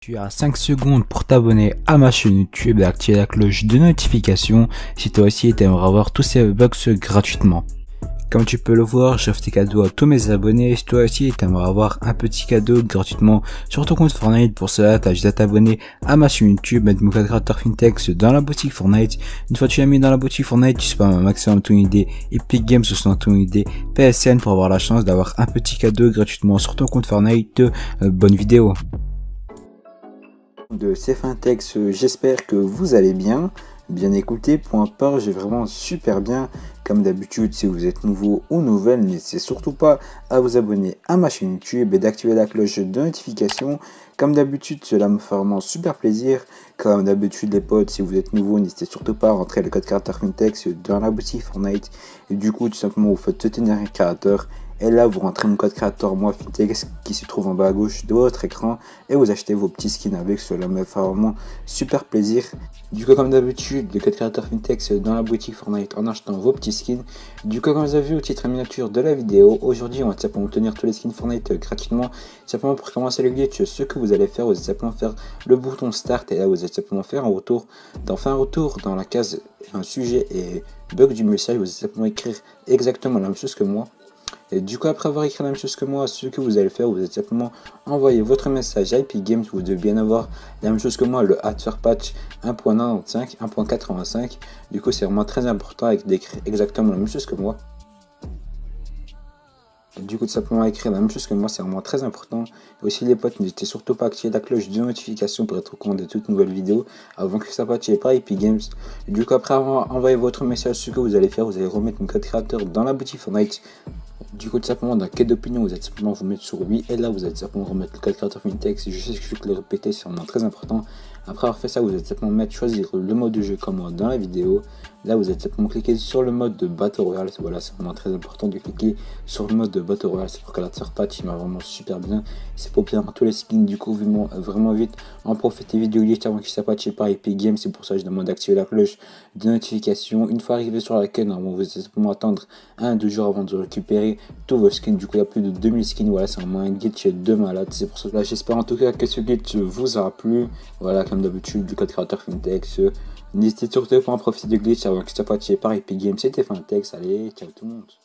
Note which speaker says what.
Speaker 1: Tu as 5 secondes pour t'abonner à ma chaîne YouTube et activer la cloche de notification si toi aussi tu aimerais avoir tous ces box gratuitement. Comme tu peux le voir, j'offre des cadeaux à tous mes abonnés. Si toi aussi tu aimerais avoir un petit cadeau gratuitement sur ton compte Fortnite, pour cela tu as juste à t'abonner à ma chaîne YouTube, mettre mon code créateur Fintex dans la boutique Fortnite. Une fois que tu l'as mis dans la boutique Fortnite, tu spams un maximum ton idée Epic Games ou ton idée PSN pour avoir la chance d'avoir un petit cadeau gratuitement sur ton compte Fortnite. Bonne vidéo.
Speaker 2: De Fintex, j'espère que vous allez bien écouté. Pour ma part, j'ai vraiment super bien. Comme d'habitude, si vous êtes nouveau ou nouvelle, n'hésitez surtout pas à vous abonner à ma chaîne YouTube et d'activer la cloche de notification. Comme d'habitude, cela me fait vraiment super plaisir. Comme d'habitude les potes, si vous êtes nouveau, n'hésitez surtout pas à rentrer le code créateur Fintex dans la boutique Fortnite. Et du coup, tout simplement, vous faites soutenir un créateur. Et là, vous rentrez mon code créateur moi Fintex qui se trouve en bas à gauche de votre écran et vous achetez vos petits skins avec. Cela me fait vraiment super plaisir. Du coup, comme d'habitude, le code créateur Fintex dans la boutique Fortnite en achetant vos petits skins. Du coup, comme vous avez vu au titre et miniature de la vidéo, aujourd'hui on va simplement obtenir tous les skins Fortnite gratuitement. Simplement pour commencer le glitch, ce que vous allez faire, vous allez simplement faire le bouton start et là vous allez simplement faire un retour. Faire un retour dans la case un sujet et bug du message, vous allez simplement écrire exactement la même chose que moi. Et du coup, après avoir écrit la même chose que moi, ce que vous allez faire, vous allez simplement envoyer votre message à Epic Games. Vous devez bien avoir la même chose que moi, le patch 1.95, 1.85. Du coup, c'est vraiment très important d'écrire exactement la même chose que moi. Du coup, tout simplement écrire la même chose que moi, c'est vraiment très important. Et aussi, les potes, n'hésitez surtout pas à activer la cloche de notification pour être au courant de toutes nouvelles vidéos avant que ça patche par Epic Games. Et du coup, après avoir envoyé votre message, ce que vous allez faire, vous allez remettre mon code créateur dans la boutique Fortnite. Du coup, tout simplement, dans quête d'opinion, vous allez simplement vous mettre sur oui. Et là, vous allez simplement remettre le code créateur Fintex. Je sais que je vais le répéter, c'est vraiment très important. Après avoir fait ça, vous allez simplement choisir le mode de jeu comme moi dans la vidéo. Là, vous allez simplement cliquer sur le mode de Battle Royale. Voilà, c'est vraiment très important de cliquer sur le mode de Battle Royale. C'est pour que la patch il va vraiment super bien. C'est pour bien tous les skins. Du coup, vraiment vite, en profitez vidéo glitch avant qu'il soit patché par Epic Games. C'est pour ça que je demande d'activer la cloche de notification. Une fois arrivé sur la queue, normalement, vous allez simplement attendre 1-2 jours avant de récupérer tous vos skins. Du coup, il y a plus de 2000 skins. Voilà, c'est vraiment un glitch de malade. C'est pour ça que là, j'espère en tout cas que ce glitch vous aura plu. Voilà, comme d'habitude, du code créateur Fintex. N'hésitez surtout pas à en profiter du glitch avant que ce soit patché par Epic Games. C'était Fintex. Allez, ciao tout le monde.